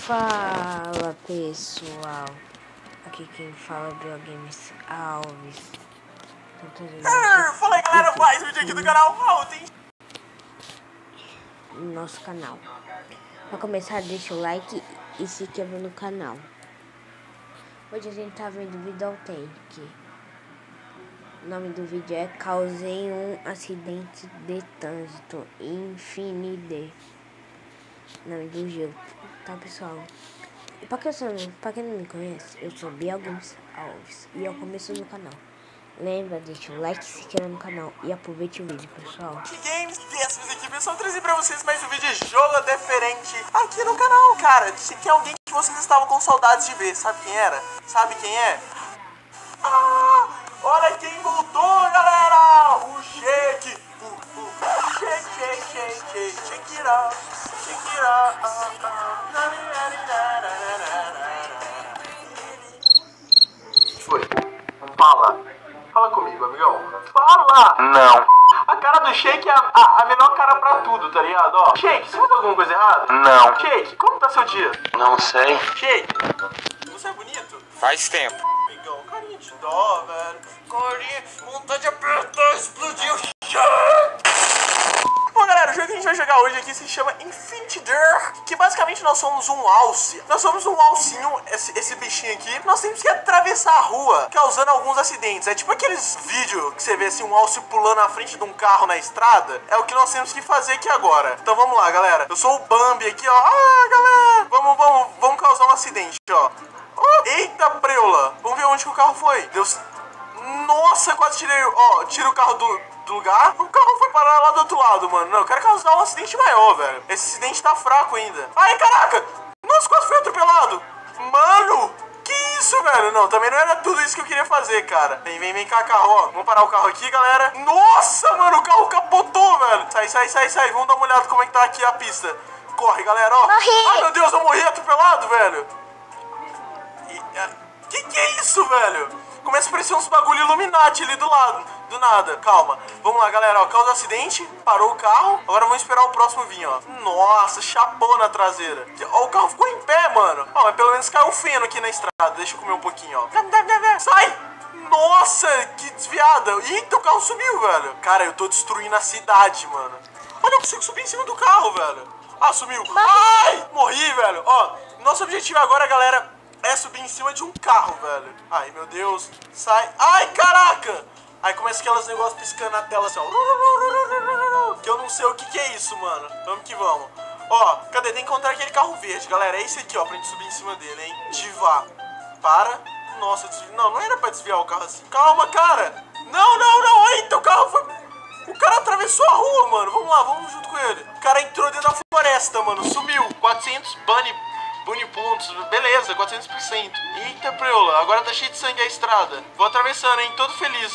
Fala pessoal, aqui quem fala é Biogames Alves. Fala aí galera, mais um vídeo aqui do canal Alden. No nosso canal. Para começar, deixa o like e se inscreva no canal. Hoje a gente tá vendo vídeo autêntico. O nome do vídeo é Causei um acidente de trânsito Infinity. Nome do jogo, tá pessoal? Pra quem não me conhece, eu sou Biogames Alves e eu começo no canal. Lembra, deixa o like, se inscreva no canal e aproveite o vídeo, pessoal. Que games dessa vez aqui, pessoal, trazer pra vocês mais um vídeo de jogo diferente aqui no canal, cara. Tem alguém que vocês estavam com saudades de ver, sabe quem era? Sabe quem é? Ah, olha quem voltou, galera! O Shake! Shake it up, shake it up. Foi. Fala comigo, amigão. Fala! Não. A cara do Shake é a melhor cara pra tudo, tá ligado? Ó, Shake, você fez alguma coisa errada? Não. Shake, como tá seu dia? Não sei. Shake, você é bonito? Faz tempo. Amigão, carinha de dó, velho. Carinha, vontade de apertar, explodir o Shake. Bom, galera, o jogo que a gente vai jogar hoje aqui se chama Infinity Dirt, que basicamente nós somos um alce. Nós somos um alcinho, esse bichinho aqui. Nós temos que atravessar a rua, causando alguns acidentes. É tipo aqueles vídeos que você vê assim, um alce pulando na frente de um carro na estrada. É o que nós temos que fazer aqui agora. Então vamos lá, galera. Eu sou o Bambi aqui, ó. Ah, galera, vamos causar um acidente, ó. Oh, eita, preula. Vamos ver onde que o carro foi. Deus... Nossa, quase tirei... Ó, tira o carro do lugar. O carro foi parar lá do outro lado, mano. Não, eu quero causar um acidente maior, velho. Esse acidente tá fraco ainda. Ai, caraca! Nossa, quase fui atropelado. Mano, que isso, velho? Não, também não era tudo isso que eu queria fazer, cara. Vem cá, carro, ó. Vamos parar o carro aqui, galera. Nossa, mano, o carro capotou, velho. Sai. Vamos dar uma olhada como é que tá aqui a pista. Corre, galera, ó. Morri. Ai, meu Deus, eu morri atropelado, velho. Que é isso, velho? Começa a aparecer uns bagulho Illuminati ali do lado. Do nada, calma. Vamos lá, galera, ó. Causa acidente, parou o carro. Agora vamos esperar o próximo vir, ó. Nossa, chapou na traseira. Ó, o carro ficou em pé, mano. Ó, mas pelo menos caiu um feno aqui na estrada. Deixa eu comer um pouquinho, ó. Sai! Nossa, que desviada. Eita, o carro subiu, velho. Cara, eu tô destruindo a cidade, mano. Olha, eu consigo subir em cima do carro, velho. Ah, sumiu. Ai, morri, velho. Ó, nosso objetivo agora, galera, é subir em cima de um carro, velho. Ai, meu Deus. Sai. Ai, caraca. Aí começa aqueles negócios piscando na tela assim, ó. Que eu não sei o que é isso, mano. Vamos que vamos. Ó, cadê? Tem que encontrar aquele carro verde, galera. É esse aqui, ó, pra gente subir em cima dele, hein. Devagar. Para. Nossa, não era pra desviar o carro assim. Calma, cara. Não. Eita, o carro foi... O cara atravessou a rua, mano. Vamos lá, vamos junto com ele. O cara entrou dentro da floresta, mano. Sumiu. 400 Bunny pontos, beleza, 400%. Eita, preula, agora tá cheio de sangue a estrada. Vou atravessando, hein, todo feliz.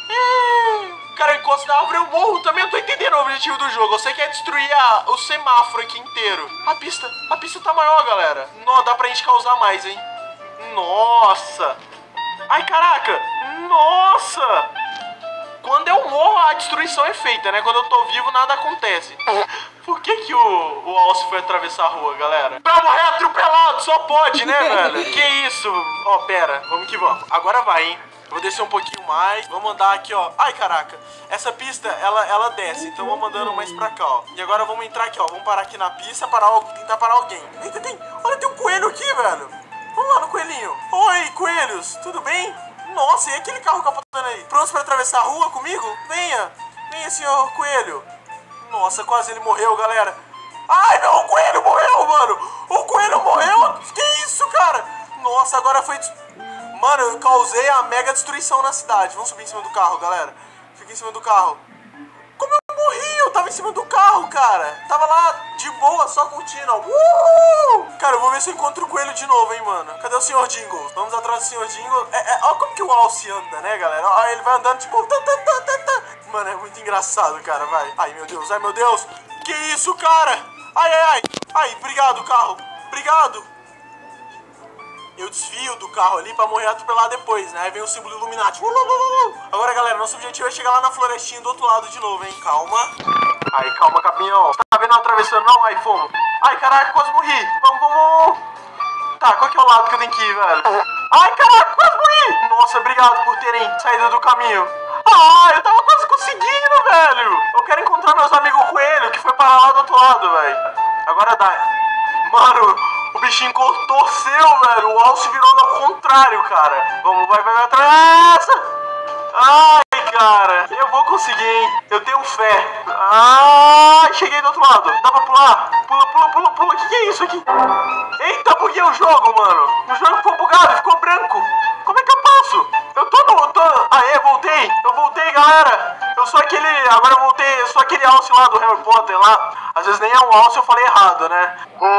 Cara, eu encosto na árvore, eu morro também. Eu tô entendendo o objetivo do jogo. Você quer destruir o semáforo aqui inteiro. A pista tá maior, galera. Não, dá pra gente causar mais, hein. Nossa. Ai, caraca. Nossa. Quando eu morro, a destruição é feita, né? Quando eu tô vivo, nada acontece. Por que o alce foi atravessar a rua, galera? Pra morrer atropelado, só pode, né, velho? Que isso? Ó, pera, vamos que vamos. Agora vai, hein? Eu vou descer um pouquinho mais. Vamos andar aqui, ó. Ai, caraca. Essa pista, ela desce. Então vamos andando mais pra cá, ó. E agora vamos entrar aqui, ó. Vamos parar aqui na pista, tentar parar alguém. Eita, olha, tem um coelho aqui, velho. Vamos lá no coelhinho. Oi, coelhos. Tudo bem? Nossa, e aquele carro capotando aí? Prontos pra atravessar a rua comigo? Venha, senhor coelho. Nossa, quase ele morreu, galera. Ai, não, o coelho morreu, mano. O coelho morreu? Que isso, cara? Nossa, agora foi... Mano, eu causei a mega destruição na cidade. Vamos subir em cima do carro, galera. Fica em cima do carro. Como eu morri? Eu tava em cima do carro, cara. Tava lá de boa, só curtindo, ó. Cara, eu vou ver se eu encontro o coelho de novo, hein, mano. Cadê o senhor Jingle? Vamos atrás do senhor Jingle. Ó como que o alce anda, né, galera? Ó, ele vai andando tipo... Mano, é muito engraçado, cara, vai. Ai, meu Deus. Que isso, cara? Ai. Ai, obrigado, carro. Obrigado. Eu desvio do carro ali pra morrer atropelado depois, né? Aí vem o símbolo Illuminati. Agora, galera, nosso objetivo é chegar lá na florestinha do outro lado de novo, hein? Calma. Aí, calma, capinhão. Você tá vendo eu atravessando, não? Aí, fomos. Ai, caraca, quase morri. Vamos. aqui ao lado que eu tenho que ir, velho. Ai, caraca, quase morri. Nossa, obrigado por terem saído do caminho. Ah, eu tava quase conseguindo, velho. Eu quero encontrar meus amigos coelho, que foi parar lá do outro lado, velho. Agora dá. Mano, o bichinho torceu, velho. O alce virou ao contrário, cara. Vamos, vai atrás. Ai, cara, eu vou conseguir, hein? Eu tenho fé. Ai, cheguei do outro lado. Dá pra pular? Pula. Que é isso aqui? Eita, buguei o jogo, mano. O jogo ficou bugado, ficou branco. Como é que eu passo? Eu tô. Aê, voltei. Eu voltei, galera. Eu sou aquele. Agora eu voltei. Eu sou aquele alce lá do Harry Potter lá. Às vezes nem é um alce, eu falei errado, né?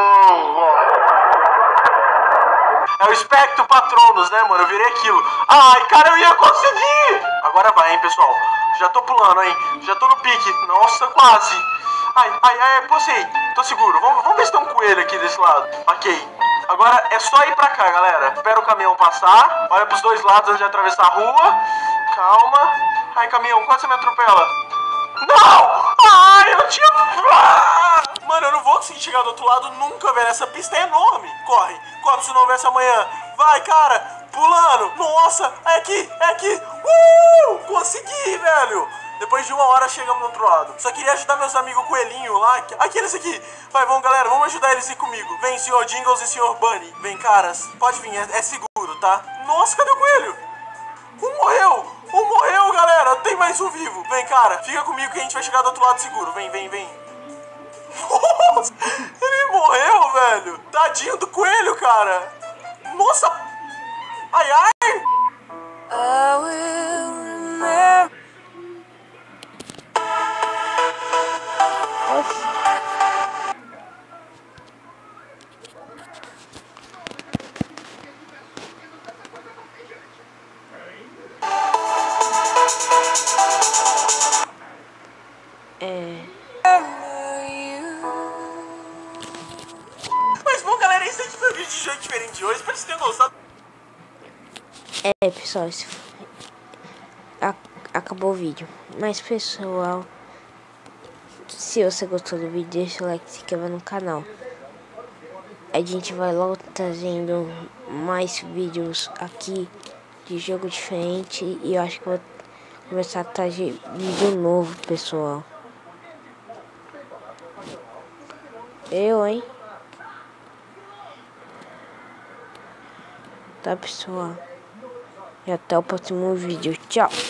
É o espectro Patronus, né, mano? Eu virei aquilo. Ai, cara, eu ia conseguir! Agora vai, hein, pessoal. Já tô pulando, hein? Já tô no pique. Nossa, quase. Ai, postei. Tô seguro. Vamos ver se tem um coelho aqui desse lado. Ok. Agora é só ir pra cá, galera. Espera o caminhão passar. Olha pros dois lados antes de atravessar a rua. Calma. Ai, caminhão, quase você me atropela. Não! Ai, eu tinha... Mano, eu não vou conseguir chegar do outro lado nunca, velho. Essa pista é enorme. Corre se não houvesse amanhã. Vai, cara, pulando. Nossa, é aqui. Consegui, velho. Depois de 1 hora chegamos do outro lado. Só queria ajudar meus amigos coelhinho lá. Aqueles aqui. Vai, vamos, galera, vamos ajudar eles aí comigo. Vem, senhor Jingles e senhor Bunny. Vem, caras. Pode vir, é seguro, tá? Nossa, cadê o coelho? Um morreu, galera. Tem mais um vivo. Vem, cara, fica comigo que a gente vai chegar do outro lado seguro. Vem. Nossa, ele morreu, velho. Tadinho do coelho, cara. Nossa. Ai. I will remember. Mas bom, galera, esse aqui foi um vídeo de jogo diferente hoje. Espero que vocês tenham gostado. Pessoal, acabou o vídeo. Mas, pessoal, se você gostou do vídeo, deixa o like e se inscreva no canal. A gente vai logo trazendo mais vídeos aqui de jogo diferente. E eu acho que vou começar a trazer vídeo novo, pessoal. Hein? Tá, pessoal? E até o próximo vídeo. Tchau!